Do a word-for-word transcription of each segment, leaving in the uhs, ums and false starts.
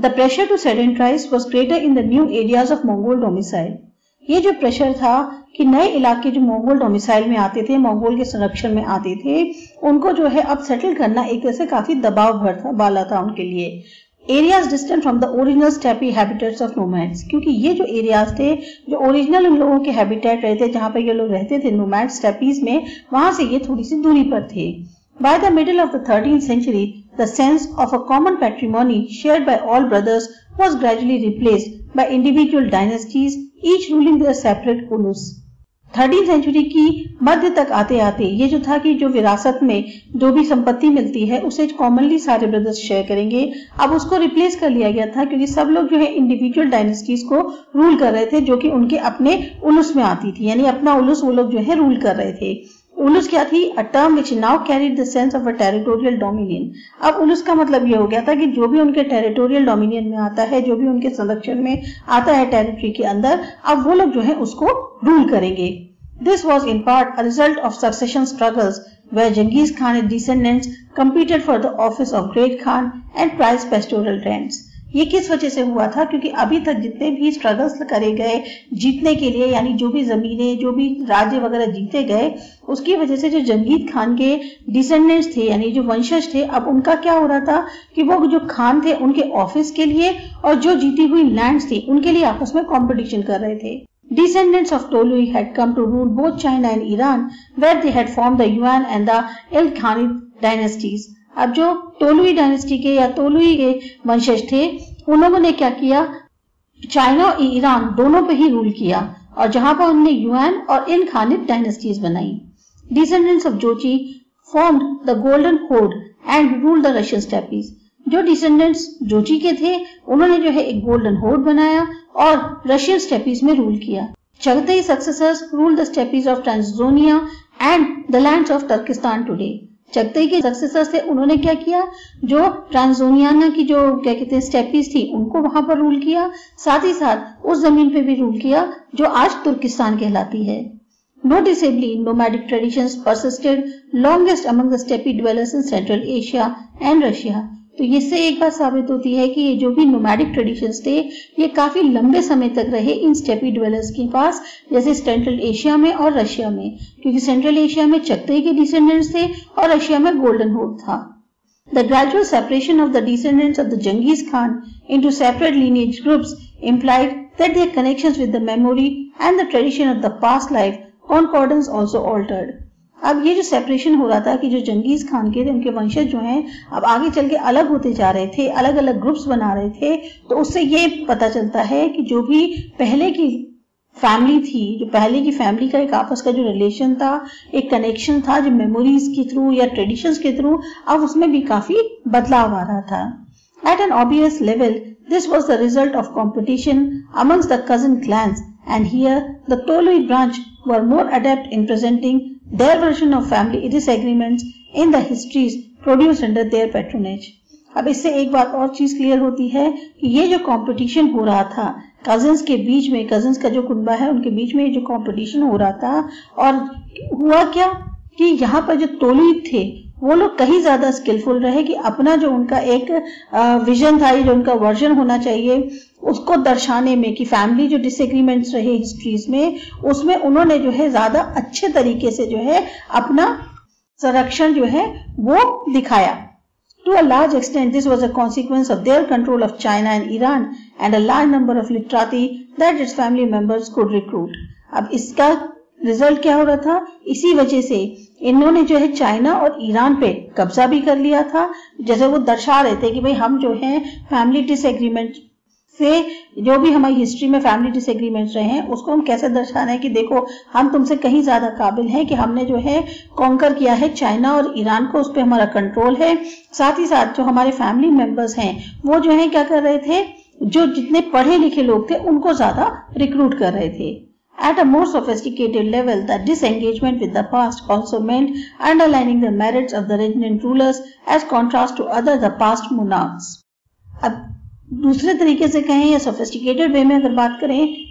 The pressure to sedentarize was greater in the new areas of Mongol domicile. ये जो pressure था कि नए इलाके जो मंगोल डोमिसाइल में आते थे, मंगोल के संरक्षण में आते थे, उनको जो है अब सेटल करना एक तरह से काफी दबाव भर था वाला था उनके लिए। Areas distant from the original steppe habitats of nomads, क्योंकि ये जो एरियाज थे जो ओरिजिनल उन लोगों के हैबिटेट रहे थे, जहां पर ये लोग रहते थे नोमैड स्टेपीज में, वहां से ये थोड़ी सी दूरी पर थे। By the middle of the thirteenth century, the sense of a common patrimony shared by all brothers was gradually replaced by individual dynasties, each ruling their separate ulus. Thirteen century की मध्य तक आते आते ये जो था कि जो विरासत में जो भी संपत्ति मिलती है उसे कॉमनली सारे ब्रदर्स शेयर करेंगे, अब उसको रिप्लेस कर लिया गया था, क्योंकि सब लोग जो है इंडिविजुअल डायनेस्टीज को रूल कर रहे थे जो कि उनके अपने उलूस में आती थी, यानी अपना उलूस वो लोग जो है रूल कर रहे थे। उलूस क्या थी? A term which now carried the sense of a territorial dominion. अब उलूस का मतलब ये हो गया था कि जो भी उनके टेरिटोरियल डोमिनियन में आता है, जो भी उनके संरक्षण में आता है टेरिटरी के अंदर, अब वो लोग जो है उसको रूल करेंगे। This was in part a result of succession struggles where Genghis Khan and descendants competed for the office of great khan and prized pastoral rents. ये किस वजह से हुआ था? क्योंकि अभी तक जितने भी स्ट्रगल्स करे गए जीतने के लिए, यानी जो भी जमीनें, जो भी राज्य वगैरह जीते गए, उसकी वजह से जो जंगीद खान के डिसेंडेंट्स थे, यानी जो वंशज थे, अब उनका क्या हो रहा था कि वो जो खान थे उनके ऑफिस के लिए और जो जीती हुई लैंड्स थी उनके लिए आपस में कॉम्पिटिशन कर रहे थे। Descendants of Tolui had come to rule both China and Iran, where they had formed the Yuan and the Ilkhanid dynasties. अब जो टोलुई डायनेस्टी के या तोलुई के वंशज थे, उन लोगों ने क्या किया? चाइना और ईरान दोनों पे ही रूल किया, और जहां पर उन्होंने युआन और इल्खानिद डायनेस्टीज बनाई। Descendants of Jochi formed the Golden Horde and ruled the Russian steppes. जो डिसेंडेंट्स जोची के थे उन्होंने जो है एक गोल्डन होर्ड बनाया और रशियन स्टेपीज में रूल किया। Chaghatai successors ruled the steppes of Transoxiana and the lands of Turkistan today. Chaghatai के सक्सेसर्स थे, उन्होंने क्या किया? जो ट्रांसजोनियाना की जो क्या कहते हैं स्टेपीज थी उनको वहां पर रूल किया, साथ ही साथ उस जमीन पे भी रूल किया जो आज तुर्किस्तान कहलाती है। Noticeably, nomadic traditions persisted longest among the steppe dwellers in Central Asia and Russia. तो इससे एक बात साबित होती है कि ये जो भी नोमैडिक ट्रेडिशंस थे ये काफी लंबे समय तक रहे इन स्टेपी ड्वेलर्स के पास, जैसे सेंट्रल एशिया में और रशिया में, क्योंकि सेंट्रल एशिया में चगताई के डिसेंडेंट्स थे और रशिया में गोल्डन होर्ड था। The gradual separation of the descendants of the Genghis Khan into separate lineage groups implied that their connections with the memory and the tradition of the past life concordance also altered. अब ये जो separation हो रहा था कि जो जंगीज खान के थे उनके वंशज जो हैं अब आगे चल के अलग होते जा रहे थे, अलग अलग ग्रुप्स बना रहे थे, तो उससे ये पता चलता है कि जो भी पहले की फैमिली थी, जो पहले की फैमिली का एक आपस का जो रिलेशन था, एक कनेक्शन था जो मेमोरीज के थ्रू या ट्रेडिशंस के थ्रू, अब उसमें भी काफी बदलाव आ रहा था। At an obvious level this was the result of competition amongst the cousin clans and here the Tolui branch were more adept in presenting their version of family disagreements in the histories produced under their patronage. अब इससे एक बात और चीज clear होती है कि ये जो कंपटीशन हो रहा था कजिन्स के बीच में, कजिन्स का जो कुनबा है उनके बीच में जो कंपटीशन हो रहा था, और हुआ क्या कि यहाँ पर जो तोलुई थे वो लोग कहीं ज्यादा स्किलफुल रहे कि अपना जो उनका एक विजन था, जो उनका वर्जन होना चाहिए उसको दर्शाने में, कि फैमिली जो डिसएग्रीमेंट्स रहे हिस्ट्रीज में उसमें उन्होंने जो है ज्यादा अच्छे तरीके से जो है अपना संरक्षण जो है वो दिखाया। To a large extent this was a consequence of their control of China and Iran and a large number of literati that its family members could recruit. अब इसका रिजल्ट क्या हो रहा था? इसी वजह से इन्होंने जो है चाइना और ईरान पे कब्जा भी कर लिया था, जैसे वो दर्शा रहे थे कि भाई हम जो है फैमिली डिसएग्रीमेंट से, जो भी हमारी हिस्ट्री में फैमिली डिसएग्रीमेंट्स रहे हैं उसको हम कैसे दर्शाना है कि देखो हम तुमसे कहीं ज्यादा काबिल हैं कि हमने जो है कॉन्कर किया है चाइना और ईरान को, उस पर हमारा कंट्रोल है। साथ ही साथ जो हमारे फैमिली मेंबर्स हैं वो जो है क्या कर रहे थे, जो जितने पढ़े लिखे लोग थे उनको ज्यादा रिक्रूट कर रहे थे। At a more sophisticated level, the disengagement with the past also meant underlining the merits of the regnant rulers as contrast to other the past monarchs. अब दूसरे तरीके से कहें या सोफिस्टिकेटेड वे में अगर बात करें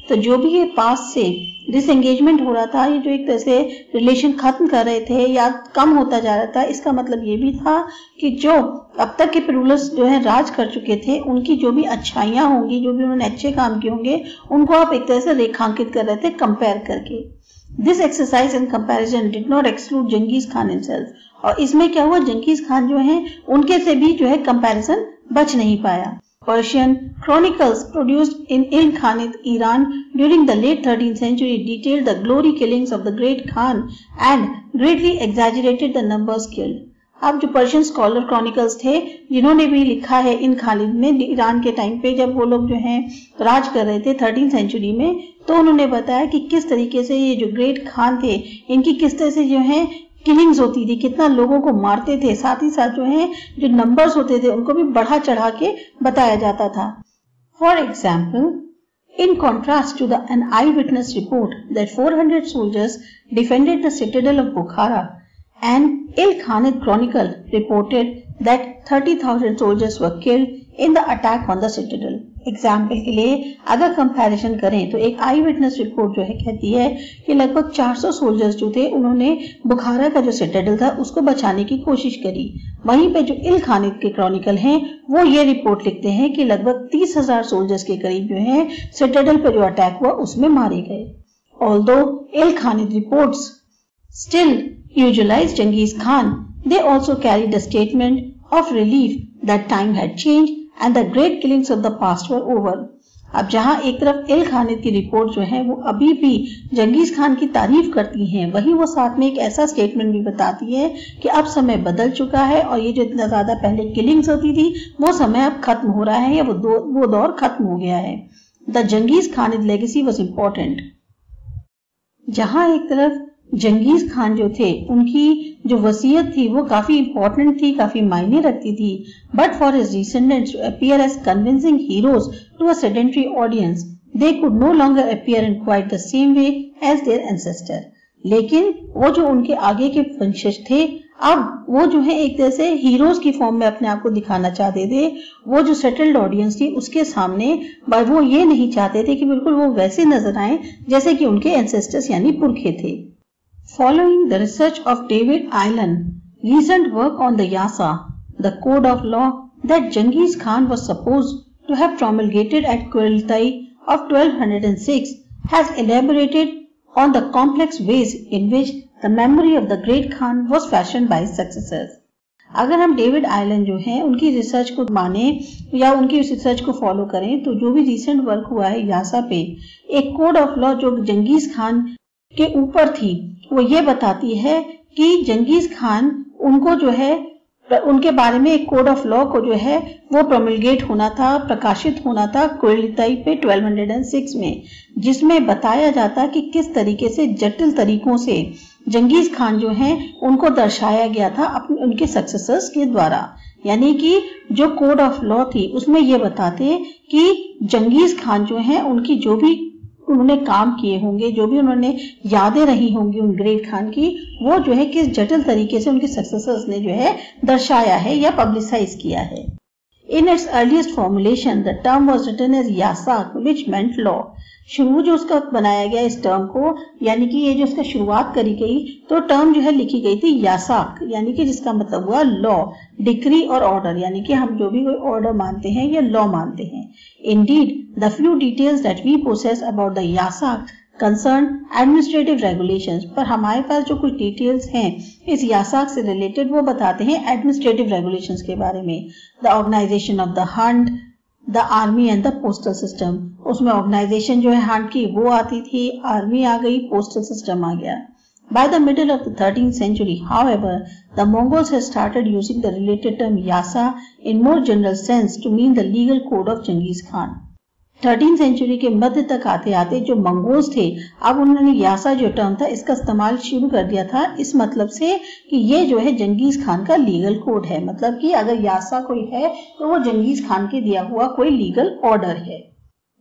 तो जो भी ये पास से डिसएंगेजमेंट हो रहा था, ये जो एक तरह से रिलेशन खत्म कर रहे थे या कम होता जा रहा था, इसका मतलब ये भी था कि जो अब तक के रूलर्स जो है राज कर चुके थे, उनकी जो भी अच्छाइयां होंगी, जो भी उन्होंने अच्छे काम किए होंगे, उनको आप एक तरह से रेखांकित कर रहे थे कंपेयर करके। This exercise in comparison did not exclude Genghis Khan himself, और इसमें क्या हुआ, जंगीज खान जो है उनके से भी जो है कंपैरिजन बच नहीं पाया। Persian chronicles produced in Ilkhanate, Iran during the late thirteenth century detailed the glory killings of the great Khan and greatly exaggerated the numbers killed. अब जो पर्शियन स्कॉलर क्रॉनिकल्स थे, जिन्होंने भी लिखा है इन खालिद में, ईरान के टाइम पे जब वो लोग जो हैं राज कर रहे थे थर्टीन सेंचुरी में, तो उन्होंने बताया कि किस तरीके से ये जो ग्रेट खान थे, इनकी किस तरह से जो है किलिंग्स होती थी, कितना लोगों को मारते थे, साथ ही साथ जो है जो नंबर्स होते थे उनको भी बढ़ा चढ़ा के बताया जाता था। For example, in contrast to the an eyewitness report that four hundred soldiers defended the citadel of Bukhara, an Ilkhanate chronicle reported that thirty thousand soldiers were killed in the attack on the citadel. Example के लिए अगर comparison करें तो एक आई witness report जो है कहती है कि लगभग चार सौ सोल्जर्स जो थे उन्होंने बुखारा का जो सिटाडेल था उसको बचाने की कोशिश करी। वहीं पे जो इलखानित के क्रॉनिकल हैं वो ये रिपोर्ट लिखते हैं कि लगभग तीस हजार सोल्जर्स के करीब जो है सिटाडेल पर जो अटैक हुआ उसमें मारे गए। Although Ilkhanid reports still visualize Genghis Khan, they also carried a statement of relief that time had changed and the great killings of the past were over. अब जहां एक तरफ इल खानिद की रिपोर्ट जो है वो अभी भी जंगीज खान की तारीफ करती हैं, वहीं वो साथ में एक ऐसा स्टेटमेंट भी बताती है कि अब समय बदल चुका है और ये जो इतना ज्यादा पहले किलिंग्स होती थी वो समय अब खत्म हो रहा है या वो दो वो दौर खत्म हो गया है। The Genghis Khanid legacy was important. जहां एक तरफ जंगीज खान जो थे उनकी जो वसीयत थी वो काफी इंपॉर्टेंट थी, काफी मायने रखती थी, but for his descendants to appear as convincing heroes to a sedentary audience they could no longer appear in quite the same way as their ancestor. लेकिन वो जो उनके आगे के वंशज थे अब वो जो है एक तरह से हीरोज की फॉर्म में अपने आप को दिखाना चाहते थे। वो जो सेटल्ड ऑडियंस थी उसके सामने वो ये नहीं चाहते थे कि बिल्कुल वो वैसे नजर आए जैसे कि उनके एंसेस्टर्स यानी पुरखे थे। Following the research of David Aylan, recent work on the Yasa, the code of law that Genghis Khan was supposed to have promulgated at Kuriltai of twelve oh six, has elaborated on the complex ways in which the memory of the great Khan was fashioned by his successors. अगर हम David Allen जो है उनकी research को माने या उनकी उस रिसर्च को फॉलो करें तो जो भी रिसेंट वर्क हुआ है यासा पे, एक कोड ऑफ लॉ जो जंगीज खान के ऊपर थी वो ये बताती है कि जंगीज खान उनको जो है उनके बारे में एक कोड ऑफ लॉ को जो है वो प्रोमलगेट होना था, प्रकाशित होना था कुरिल्ताई पे ट्वेल्व ओ सिक्स में, जिसमें बताया जाता कि किस तरीके से जटिल तरीकों से जंगीज खान जो है उनको दर्शाया गया था अपने उनके सक्सेसर्स के द्वारा। यानी कि जो कोड ऑफ लॉ थी उसमें ये बताते कि जंगीज खान जो है उनकी जो भी उन्होंने काम किए होंगे, जो भी उन्होंने यादें रही होंगी उन ग्रेट खान की, वो जो है किस जटिल तरीके से उनके सक्सेसर्स ने जो है दर्शाया है या पब्लिसाइज किया है। In its earliest formulation the term was written as yasaq which meant law. शुरू जो उसका बनाया गया इस टर्म को, यानी कि ये जो उसका शुरुआत करी गई तो टर्म जो है लिखी गई थी यासाक, यानी कि जिसका मतलब हुआ लॉ, डिक्री और ऑर्डर, यानी कि हम जो भी कोई ऑर्डर मानते हैं या लॉ मानते हैं। Indeed, the few details that we possess about the Yasak concern administrative regulations, पर हमारे पास जो कुछ डिटेल्स हैं इस यासाक से रिलेटेड वो बताते हैं एडमिनिस्ट्रेटिव रेगुलेशंस के बारे में। The organization of the hunt, the army and the postal system, उसमें ऑर्गेनाइजेशन जो है हंट की वो आती थी, आर्मी आ गई, पोस्टल सिस्टम आ गया। By the middle of the thirteenth century, however, the Mongols had started using the related term Yasa in more general sense to mean the legal code of Genghis Khan. Thirteen century के मध्य तक आते आते जो Mongols थे अब उन्होंने यासा जो टर्म था इसका इस्तेमाल शुरू कर दिया था इस मतलब से कि ये जो है जंगीज खान का लीगल कोड है, मतलब कि अगर यासा कोई है तो वो जंगीज खान के दिया हुआ कोई लीगल ऑर्डर है।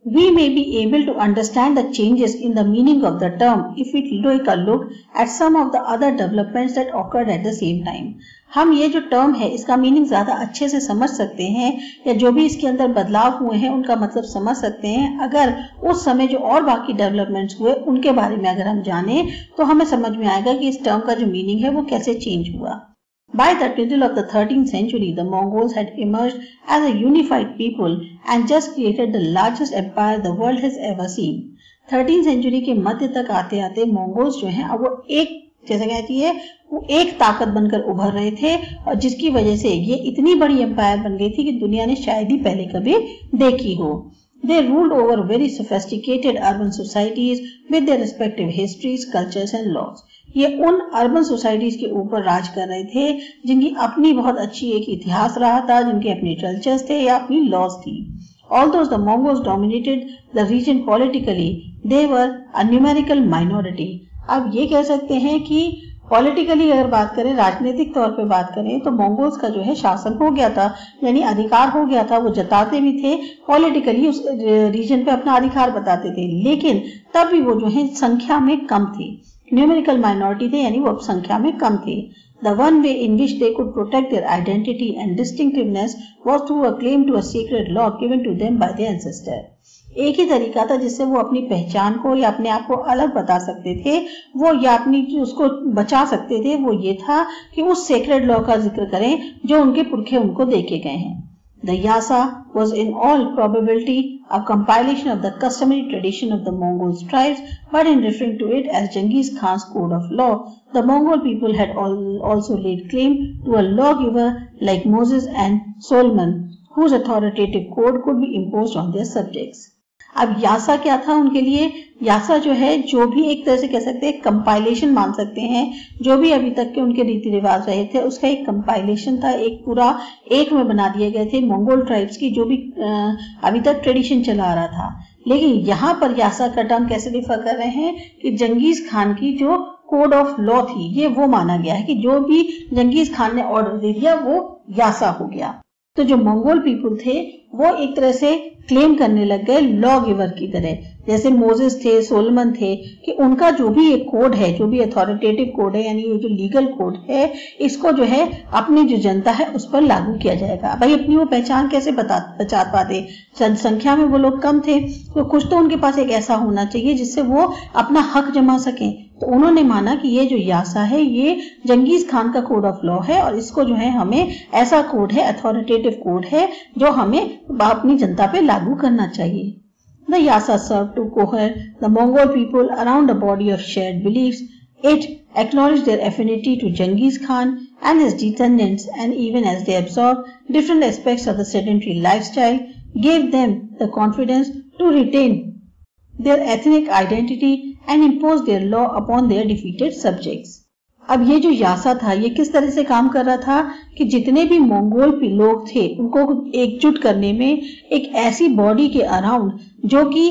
We may be able to understand the changes in the meaning of the term if we take a look at some of the other developments that occurred at the same time. हम ये जो term है इसका meaning ज्यादा अच्छे से समझ सकते हैं या जो भी इसके अंदर बदलाव हुए हैं उनका मतलब समझ सकते हैं अगर उस समय जो और बाकी डेवलपमेंट्स हुए उनके बारे में अगर हम जाने तो हमें समझ में आएगा कि इस टर्म का जो मीनिंग है वो कैसे चेंज हुआ। By the middle of the thirteenth century, the Mongols had emerged as a unified people and just created the largest empire the world has ever seen. Thirteen century के मध्य तक आते आते मंगोल्स जो हैं अब वो एक जैसे कहती है वो एक ताकत बनकर उभर रहे थे और जिसकी वजह से ये इतनी बड़ी एम्पायर बन गई थी कि दुनिया ने शायद ही पहले कभी देखी हो। They ruled over very sophisticated urban societies with their respective histories, cultures and laws. ये उन अर्बन सोसाइटीज के ऊपर राज कर रहे थे जिनकी अपनी बहुत अच्छी एक इतिहास रहा था, जिनके अपने कल्चर्स थे या अपनी लॉज थी। Although the Mongols dominated the region politically, they were a numerical minority. अब ये कह सकते हैं कि पॉलिटिकली अगर बात करें, राजनीतिक तौर पे बात करें तो मंगोल्स का जो है शासन हो गया था, यानी अधिकार हो गया था, वो जताते भी थे, पॉलिटिकली उस रीजन पे अपना अधिकार बताते थे, लेकिन तब भी वो जो है संख्या में कम थे, न्यूमेरिकल माइनॉरिटी थे, यानी वो अब संख्या में कम थे। The one way in which they could protect their identity and distinctiveness was through a claim to a sacred law given to them by their ancestor. एक ही तरीका था जिससे वो अपनी पहचान को या अपने आप को अलग बता सकते थे, वो या अपनी उसको बचा सकते थे, वो ये था कि उस सेक्रेड लॉ का जिक्र करें जो उनके पुरखे उनको देके गए हैं। The Yasa was in all probability a compilation of the customary tradition of the Mongol tribes, but in referring to it as Genghis Khan's code of law, the Mongol people had all also laid claim to a lawgiver like Moses and Solomon, whose authoritative code could be imposed on their subjects. अब यासा क्या था उनके लिए? यासा जो है जो भी एक तरह से कह सकते हैं कंपाइलेशन मान सकते हैं, जो भी अभी तक के उनके रीति रिवाज रहे थे उसका एक कंपाइलेशन था, एक पूरा एक में बना दिए गए थे मंगोल ट्राइब्स की जो भी अभी तक ट्रेडिशन चला आ रहा था। लेकिन यहाँ पर यासा का टर्म कैसे डिफर कर रहे हैं कि जंगीज खान की जो कोड ऑफ लॉ थी ये वो माना गया है कि जो भी जंगीज खान ने ऑर्डर दे दिया वो यासा हो गया। तो जो मंगोल पीपल थे वो एक तरह से क्लेम करने लग गए लॉ गिवर की तरह, जैसे मोजेस थे, सोलोमन थे, कि उनका जो भी एक कोड है, जो भी अथॉरिटेटिव कोड है, यानी ये जो लीगल कोड है, इसको जो है अपनी जो जनता है उस पर लागू किया जाएगा। भाई अपनी वो पहचान कैसे बता बचा पाते, संख्या में वो लोग कम थे, तो कुछ तो उनके पास एक ऐसा होना चाहिए जिससे वो अपना हक जमा सकें। तो उन्होंने माना कि ये जो यासा है ये जंगीज खान का कोड ऑफ लॉ है और इसको जो है हमें ऐसा कोड है, अथॉरिटेटिव कोड है जो हमें अपनी जनता पे लागू करना चाहिए। The Yasa served to cohere the Mongol people around a body of shared beliefs. It acknowledged their affinity to Genghis Khan and his descendants, and even as they absorbed different aspects of the sedentary lifestyle, gave them the confidence to retain their ethnic identity and impose their law upon their defeated subjects. अब ये जो यासा था ये किस तरह से काम कर रहा था कि जितने भी मंगोल लोग थे उनको एकजुट करने में एक ऐसी बॉडी के अराउंड जो कि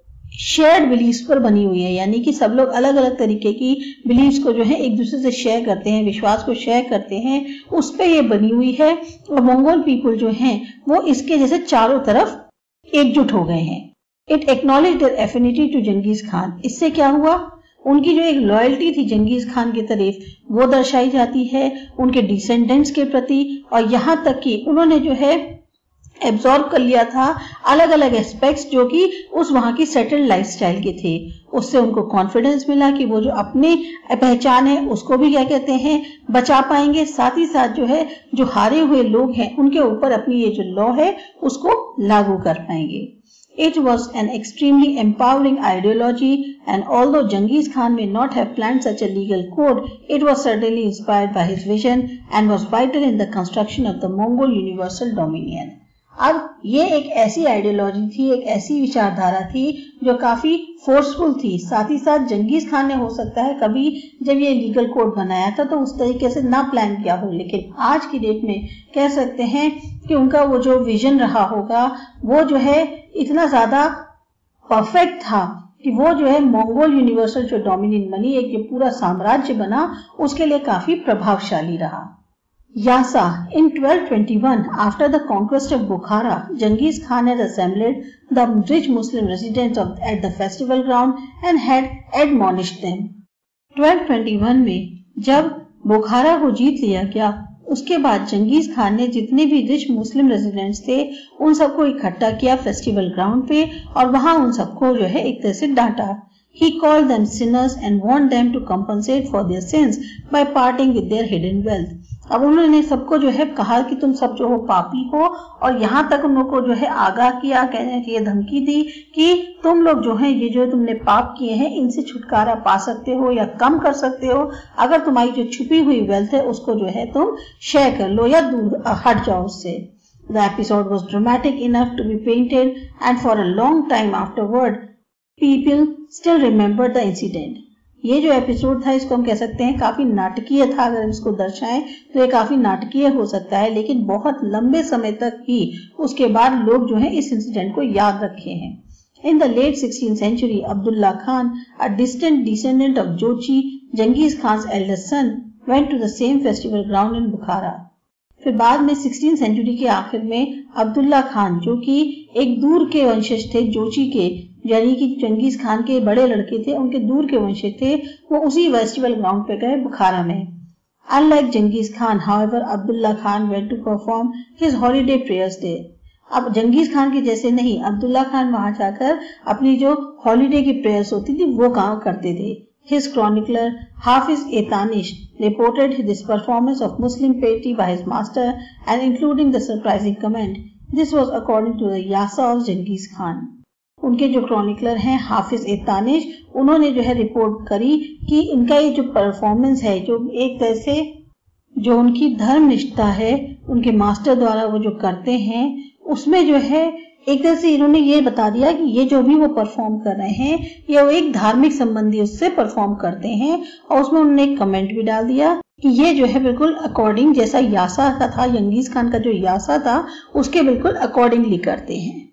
शेयर्ड बिलीफ्स पर बनी हुई है, यानी कि सब लोग अलग अलग तरीके की बिलीफ्स को जो है एक दूसरे से शेयर करते हैं, विश्वास को शेयर करते हैं, उस पे ये बनी हुई है और मंगोल पीपल जो हैं वो इसके जैसे चारों तरफ एकजुट हो गए हैं। It acknowledge their affinity to Genghis Khan, इससे क्या हुआ, उनकी जो एक लॉयल्टी थी जंगीज खान की तरफ वो दर्शाई जाती है उनके डिसेंडेंट्स के प्रति, और यहाँ तक कि उन्होंने जो है एब्जॉर्ब कर लिया था अलग अलग एस्पेक्ट्स जो कि उस वहाँ की सेटल्ड लाइफस्टाइल के थे। उससे उनको कॉन्फिडेंस मिला कि वो जो अपनी पहचान है उसको भी क्या कहते हैं बचा पाएंगे, साथ ही साथ जो है जो हारे हुए लोग हैं उनके ऊपर अपनी ये जो लॉ है उसको लागू कर पाएंगे। It was an extremely empowering ideology, and although Genghis Khan may not have planned such a legal code, it was certainly inspired by his vision and was vital in the construction of the Mongol universal dominion. अब ये एक ऐसी ideology थी, एक ऐसी विचारधारा थी जो काफी फोर्सफुल थी, साथ ही साथ जंगीज खान ने हो सकता है कभी जब ये लीगल कोड बनाया था तो उस तरीके से ना प्लान किया हो, लेकिन आज की डेट में कह सकते हैं कि उनका वो जो विजन रहा होगा वो जो है इतना ज्यादा परफेक्ट था कि वो जो है मंगोल यूनिवर्सल जो डोमिनियन बनी, एक जो पूरा साम्राज्य बना, उसके लिए काफी प्रभावशाली रहा। Yasa. In twelve twenty-one, after the conquest of Bukhara, Genghis Khan had assembled the rich Muslim residents of, at the festival ground and had admonished them. twelve twenty-one में जब बुखारा को जीत लिया गया, उसके बाद जंगीज खान ने जितने भी रिच मुस्लिम रेजिडेंट्स थे उन सबको इकट्ठा किया फेस्टिवल ग्राउंड पे और वहां उन सबको जो है एक तरह से डांटा. He called them sinners and warned them to compensate for their sins by parting with their hidden wealth. अब उन्होंने सबको जो है कहा कि तुम सब जो हो पापी हो और यहाँ तक उन लोगों को जो है आगाह किया, कहने की धमकी दी कि तुम लोग जो है ये जो तुमने पाप किए हैं इनसे छुटकारा पा सकते हो या कम कर सकते हो अगर तुम्हारी जो छुपी हुई वेल्थ है उसको जो है तुम शेयर कर लो या दूर हट जाओ उससे. The episode was dramatic enough to be painted and for a long time afterward people still remember the incident. ये जो एपिसोड था इसको हम कह सकते हैं काफी नाटकीय था. अगर इसको दर्शाएं तो ये काफी नाटकीय हो सकता है, लेकिन बहुत लंबे समय तक ही उसके बाद लोग जो है इस इंसिडेंट को याद रखे हैं. In the late sixteenth century, Abdullah Khan, a distant descendant of Jochi, Genghis Khan's eldest son, went to the same festival ground in Bukhara. फिर बाद में सिक्सटीन सेंचुरी के आखिर में अब्दुल्ला खान जो कि एक दूर के वंशज थे जोची के, यानी कि जंगीज खान के बड़े लड़के थे, उनके दूर के वंशज थे, वो उसी फेस्टिवल ग्राउंड पे गए बुखारा में. Unlike जंगीज Khan, however, Abdullah Khan went to perform his holiday prayers there. अब जंगीज खान के जैसे नहीं, अब्दुल्ला खान वहां जाकर अपनी जो हॉलीडे की प्रेयर्स होती थी वो काम करते थे. His chronicler Hafiz Etanish reported this performance of Muslim piety by his master and including the surprising comment, this was according to the Yasa of Genghis Khan. उनके जो क्रॉनिकलर हैं हाफिज एतानिश, उन्होंने जो है रिपोर्ट करी कि इनका ये जो परफॉर्मेंस है जो एक तरह से जो उनकी धर्म निष्ठा है उनके मास्टर द्वारा वो जो करते हैं उसमें जो है एक तरह से इन्होंने ये बता दिया कि ये जो भी वो परफॉर्म कर रहे हैं ये वो एक धार्मिक संबंधी उससे परफॉर्म करते हैं. और उसमें उन्होंने एक कमेंट भी डाल दिया कि ये जो है बिल्कुल अकॉर्डिंग जैसा यासा का था, जंगीज खान का जो यासा था उसके बिल्कुल अकॉर्डिंगली करते हैं.